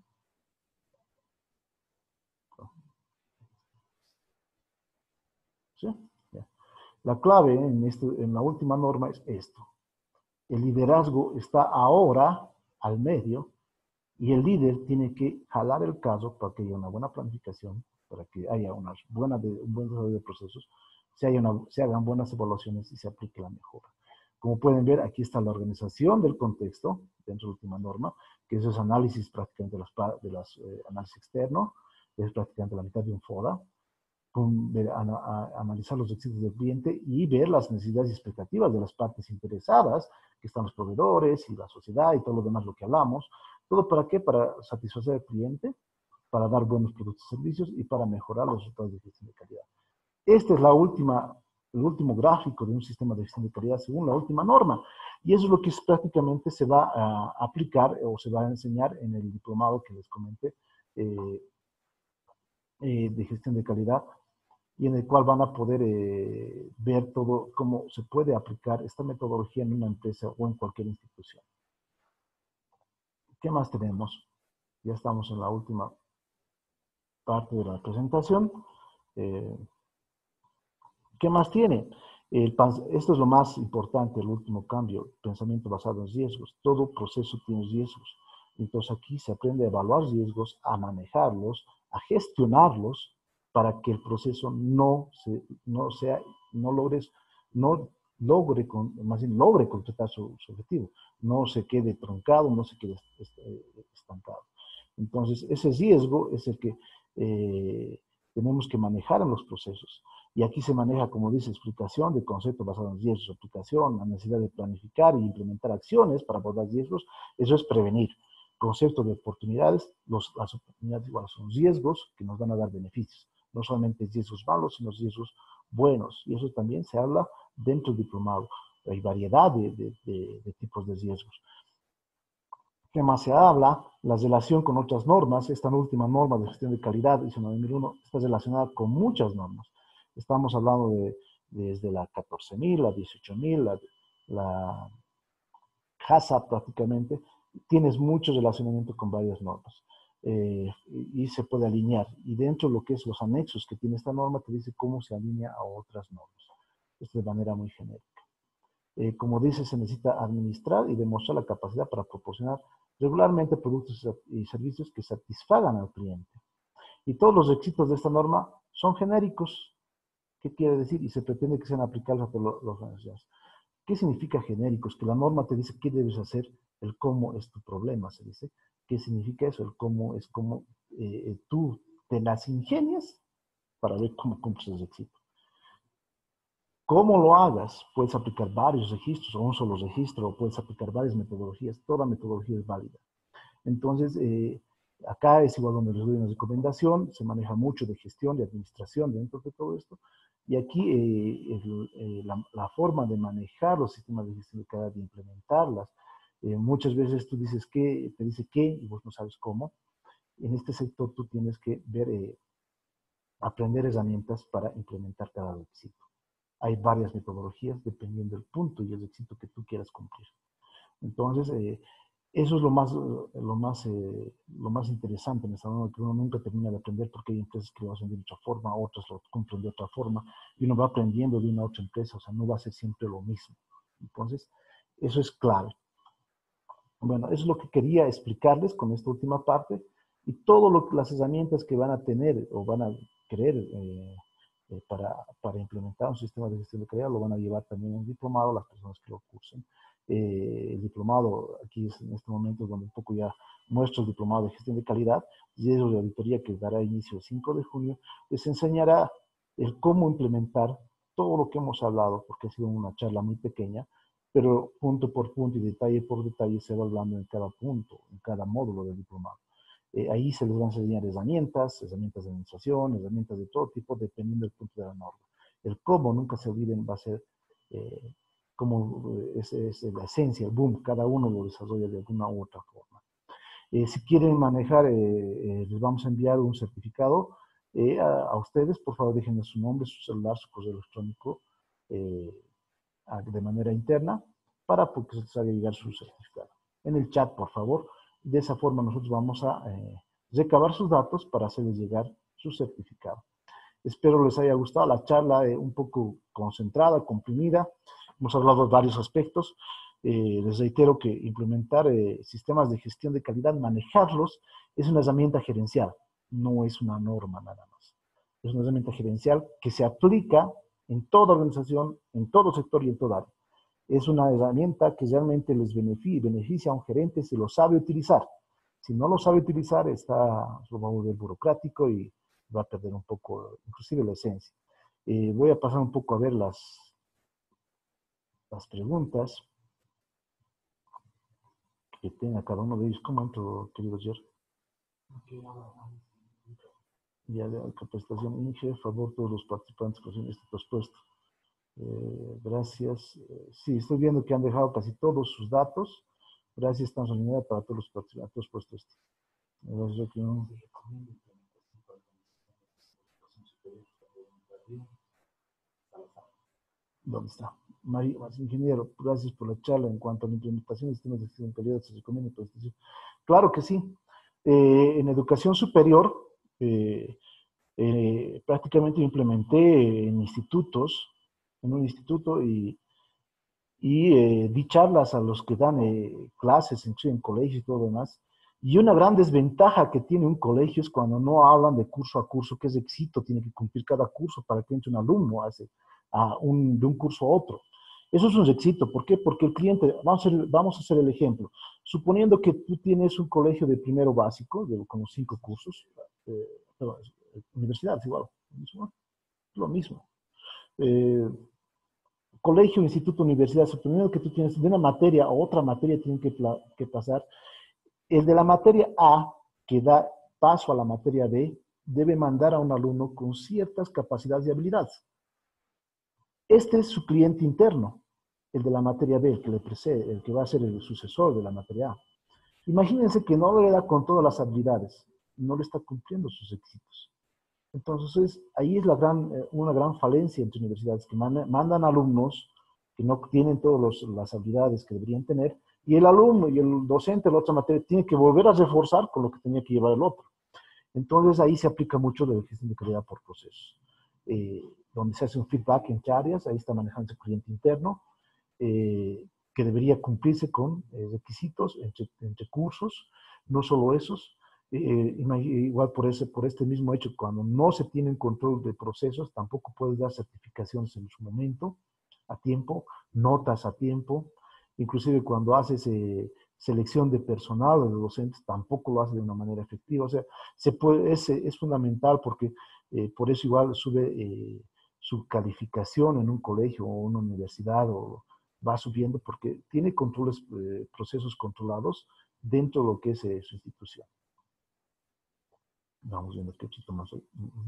¿Sí? Ya. La clave en, esto, en la última norma es esto. El liderazgo está ahora al medio y el líder tiene que jalar el caso para que haya una buena planificación, para que haya una buena de, un buen desarrollo de procesos, se, haya una, se hagan buenas evaluaciones y se aplique la mejora. Como pueden ver, aquí está la organización del contexto dentro de la última norma, que eso es análisis prácticamente de los de las, eh, análisis externo, es prácticamente la mitad de un fora, con, ver, a, a, analizar los requisitos del cliente y ver las necesidades y expectativas de las partes interesadas, que están los proveedores y la sociedad y todo lo demás, lo que hablamos. ¿Todo para qué? Para satisfacer al cliente, para dar buenos productos y servicios y para mejorar los resultados de gestión de calidad. Esta es la última, el último gráfico de un sistema de gestión de calidad según la última norma. Y eso es lo que es, prácticamente se va a aplicar o se va a enseñar en el diplomado que les comenté eh, eh, de gestión de calidad, y en el cual van a poder eh, ver todo cómo se puede aplicar esta metodología en una empresa o en cualquier institución. ¿Qué más tenemos? Ya estamos en la última parte de la presentación. Eh, ¿Qué más tiene? El, esto es lo más importante, el último cambio, pensamiento basado en riesgos. Todo proceso tiene riesgos. Entonces aquí se aprende a evaluar riesgos, a manejarlos, a gestionarlos para que el proceso no, se, no, sea, no, logres, no logre, más bien logre completar su, su objetivo. No se quede truncado, no se quede estancado. Entonces ese riesgo es el que eh, tenemos que manejar en los procesos. Y aquí se maneja, como dice, explicación de conceptos basados en riesgos, aplicación, la necesidad de planificar y implementar acciones para abordar riesgos. Eso es prevenir. Concepto de oportunidades, los, las oportunidades igual son riesgos que nos van a dar beneficios. No solamente riesgos malos, sino riesgos buenos. Y eso también se habla dentro del diplomado. Hay variedad de, de, de, de tipos de riesgos. ¿Qué más se habla? La relación con otras normas. Esta última norma de gestión de calidad, I S O nueve mil uno, está relacionada con muchas normas. Estamos hablando de desde la catorce mil, la dieciocho mil, la, la HACCP prácticamente. Tienes mucho relacionamiento con varias normas. Eh, y, y se puede alinear. Y dentro de lo que es los anexos que tiene esta norma, te dice cómo se alinea a otras normas. Esto de manera muy genérica. Eh, como dice, se necesita administrar y demostrar la capacidad para proporcionar regularmente productos y servicios que satisfagan al cliente. Y todos los requisitos de esta norma son genéricos. ¿Qué quiere decir? Y se pretende que sean aplicables a todos los organizaciones. ¿Qué significa genéricos? Que la norma te dice qué debes hacer, el cómo es tu problema, se dice. ¿Qué significa eso? El cómo es cómo eh, tú te las ingenias para ver cómo cumples el requisito. ¿Cómo lo hagas? Puedes aplicar varios registros o un solo registro, o puedes aplicar varias metodologías. Toda metodología es válida. Entonces, eh, acá es igual donde les doy una recomendación. Se maneja mucho de gestión, de administración dentro de todo esto. Y aquí eh, el, eh, la, la forma de manejar los sistemas de gestión de calidad, de implementarlas. Eh, muchas veces tú dices qué, te dice qué y vos no sabes cómo. En este sector tú tienes que ver, eh, aprender herramientas para implementar cada requisito. Hay varias metodologías dependiendo del punto y el requisito que tú quieras cumplir. Entonces, eh, eso es lo más, lo más, eh, lo más interesante en esta norma, que uno nunca termina de aprender porque hay empresas que lo hacen de otra forma, otras lo cumplen de otra forma, y uno va aprendiendo de una a otra empresa, o sea, no va a ser siempre lo mismo. Entonces, eso es clave. Bueno, eso es lo que quería explicarles con esta última parte, y todas las herramientas que van a tener o van a querer eh, eh, para, para implementar un sistema de gestión de calidad lo van a llevar también en diplomado las personas que lo cursen. Eh, el diplomado, aquí es en este momento donde un poco ya muestro el diplomado de gestión de calidad, y eso de auditoría que dará inicio el cinco de junio, les enseñará el cómo implementar todo lo que hemos hablado, porque ha sido una charla muy pequeña, pero punto por punto y detalle por detalle se va hablando en cada punto, en cada módulo del diplomado. Eh, ahí se les van a enseñar herramientas, herramientas de administración, herramientas de todo tipo, dependiendo del punto de la norma. El cómo, nunca se olviden, va a ser eh, como es, es la esencia, el boom, cada uno lo desarrolla de alguna u otra forma. Eh, si quieren manejar, eh, eh, les vamos a enviar un certificado eh, a, a, ustedes. Por favor, déjenme su nombre, su celular, su correo electrónico eh, a, de manera interna para que se les haga llegar su certificado. En el chat, por favor. De esa forma nosotros vamos a eh, recabar sus datos para hacerles llegar su certificado. Espero les haya gustado la charla, eh, un poco concentrada, comprimida. Hemos hablado de varios aspectos. Eh, les reitero que implementar eh, sistemas de gestión de calidad, manejarlos, es una herramienta gerencial, no es una norma nada más. Es una herramienta gerencial que se aplica en toda organización, en todo sector y en toda área. Es una herramienta que realmente les beneficia, beneficia a un gerente si lo sabe utilizar. Si no lo sabe utilizar, está, lo va a volver burocrático y va a perder un poco, inclusive la esencia. Eh, voy a pasar un poco a ver las, las preguntas que tenga cada uno de ellos. ¿Cómo entro, querido Jer? Ya de capacitación Inge, a favor todos los participantes en este propuesto. Eh, gracias. Eh, sí, estoy viendo que han dejado casi todos sus datos. Gracias, tan solidaria para todos los participantes puesto esto. Gracias, que no. ¿Dónde está? María, ingeniero, gracias por la charla. En cuanto a la implementación de sistemas de gestión de calidad, se recomienda prestación. Claro que sí. Eh, en educación superior, eh, eh, prácticamente implementé en institutos, en un instituto y, y eh, di charlas a los que dan eh, clases en, en colegio y todo lo demás. Y una gran desventaja que tiene un colegio es cuando no hablan de curso a curso, qué requisito tiene que cumplir cada curso para que entre un alumno hace, a un, de un curso a otro. Eso es un requisito. ¿Por qué? Porque el cliente, vamos a hacer, vamos a hacer el ejemplo. Suponiendo que tú tienes un colegio de primero básico, de como cinco cursos, eh, perdón, universidad es igual, lo mismo. Eh, colegio, instituto, universidad, suponiendo que tú tienes de una materia a otra materia tienen que, que pasar, el de la materia A, que da paso a la materia B, debe mandar a un alumno con ciertas capacidades y habilidades. Este es su cliente interno, el de la materia B, el que le precede, el que va a ser el sucesor de la materia A. Imagínense que no le da con todas las habilidades, no le está cumpliendo sus requisitos. Entonces, ahí es la gran, una gran falencia entre universidades, que mandan, mandan alumnos que no tienen todas las habilidades que deberían tener, y el alumno y el docente de la otra materia tiene que volver a reforzar con lo que tenía que llevar el otro. Entonces, ahí se aplica mucho de la gestión de calidad por procesos, eh, donde se hace un feedback entre áreas, ahí está manejando el cliente interno, eh, que debería cumplirse con eh, requisitos entre, entre cursos, no solo esos. Eh, igual por, ese, por este mismo hecho, cuando no se tienen control de procesos, tampoco puedes dar certificaciones en su momento, a tiempo, notas a tiempo, inclusive cuando haces eh, selección de personal o de docentes, tampoco lo hace de una manera efectiva. O sea, se puede, es, es fundamental porque eh, por eso igual sube eh, su calificación en un colegio o una universidad o va subiendo porque tiene controles, eh, procesos controlados dentro de lo que es eh, su institución. Vamos viendo qué chito más hay.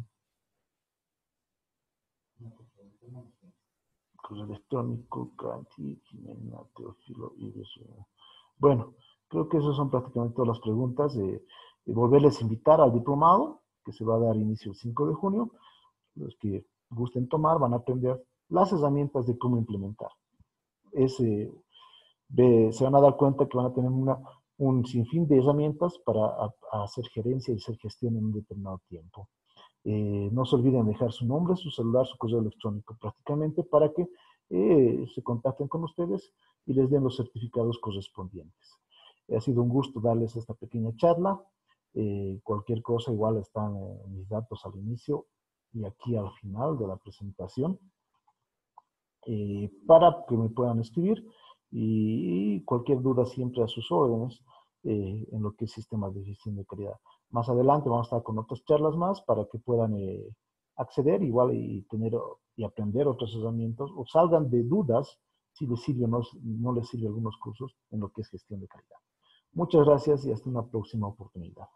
Correo electrónico, Canti, Jimena, Teófilo y bueno, creo que esas son prácticamente todas las preguntas. Eh, eh, volverles a invitar al diplomado, que se va a dar inicio el cinco de junio. Los que gusten tomar van a aprender las herramientas de cómo implementar. Es, eh, de, se van a dar cuenta que van a tener una, un sinfín de herramientas para a, a hacer gerencia y hacer gestión en un determinado tiempo. Eh, no se olviden dejar su nombre, su celular, su correo electrónico prácticamente para que eh, se contacten con ustedes y les den los certificados correspondientes. Ha sido un gusto darles esta pequeña charla. Eh, cualquier cosa, igual están eh, mis datos al inicio y aquí al final de la presentación eh, para que me puedan escribir y cualquier duda siempre a sus órdenes eh, en lo que es sistemas de gestión de calidad. Más adelante vamos a estar con otras charlas más para que puedan eh, acceder igual y tener y aprender otras herramientas o salgan de dudas si les sirve o no, no les sirve algunos cursos en lo que es gestión de calidad. Muchas gracias y hasta una próxima oportunidad.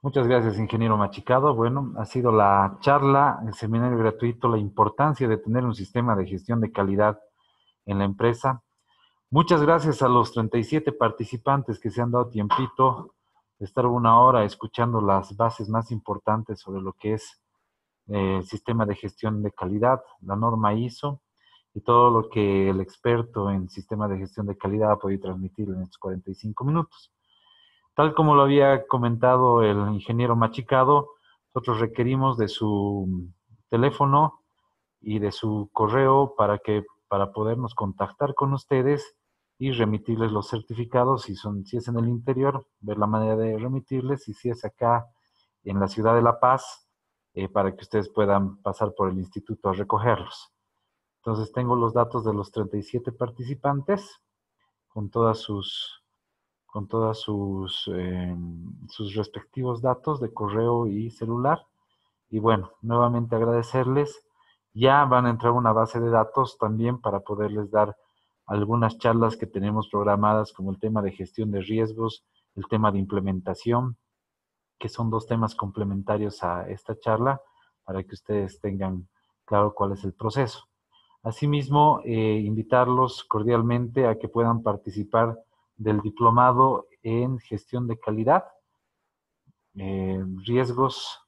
Muchas gracias, ingeniero Machicado. Bueno, ha sido la charla, el seminario gratuito, la importancia de tener un sistema de gestión de calidad en la empresa. Muchas gracias a los treinta y siete participantes que se han dado tiempito de estar una hora escuchando las bases más importantes sobre lo que es eh, el sistema de gestión de calidad, la norma I S O y todo lo que el experto en sistema de gestión de calidad ha podido transmitir en estos cuarenta y cinco minutos. Tal como lo había comentado el ingeniero Machicado, nosotros requerimos de su teléfono y de su correo para que para podernos contactar con ustedes y remitirles los certificados. Si son, si es en el interior, ver la manera de remitirles, y si es acá en la ciudad de La Paz, eh, para que ustedes puedan pasar por el instituto a recogerlos. Entonces tengo los datos de los treinta y siete participantes con todas sus con todas sus, eh, sus respectivos datos de correo y celular. Y bueno, nuevamente agradecerles. Ya van a entrar a una base de datos también para poderles dar algunas charlas que tenemos programadas, como el tema de gestión de riesgos, el tema de implementación, que son dos temas complementarios a esta charla, para que ustedes tengan claro cuál es el proceso. Asimismo, eh, invitarlos cordialmente a que puedan participar del diplomado en gestión de calidad, eh, riesgos,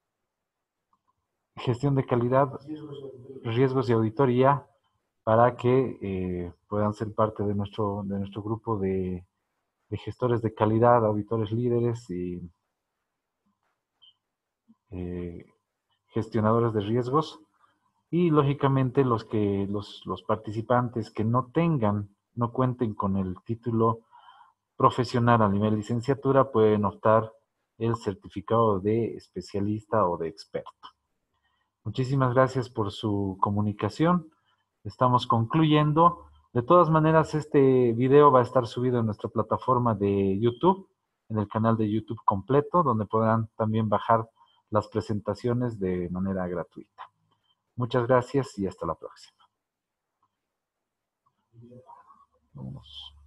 gestión de calidad, riesgos y auditoría, para que eh, puedan ser parte de nuestro, de nuestro grupo de, de gestores de calidad, auditores líderes y eh, gestionadores de riesgos. Y lógicamente los que los, los participantes que no tengan, no cuenten con el título profesional a nivel licenciatura, pueden optar el certificado de especialista o de experto. Muchísimas gracias por su comunicación. Estamos concluyendo. De todas maneras, este video va a estar subido en nuestra plataforma de YouTube, en el canal de YouTube completo, donde podrán también bajar las presentaciones de manera gratuita. Muchas gracias y hasta la próxima. Vamos.